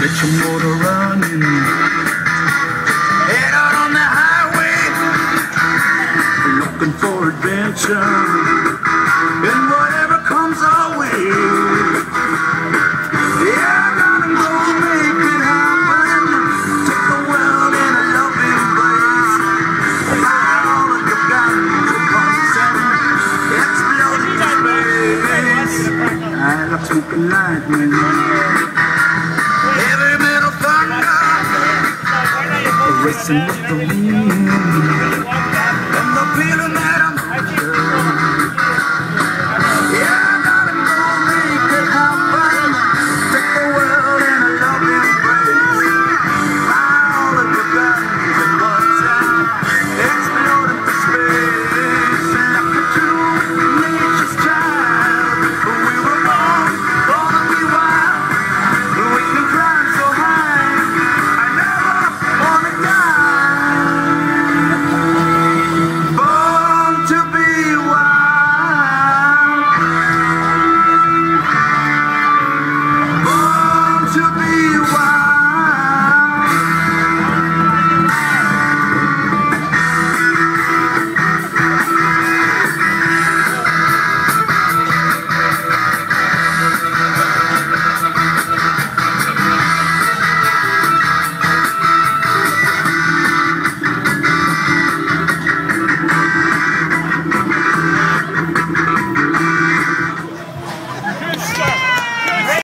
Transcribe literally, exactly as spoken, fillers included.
Get your motor running, head out on the highway, looking for adventure, and whatever comes our way. Yeah, gonna go make it happen, take the world in a loving embrace, fire all of your guns at once and explode into space. I love smoking lightning, heavy metal thunder, racing with the wind.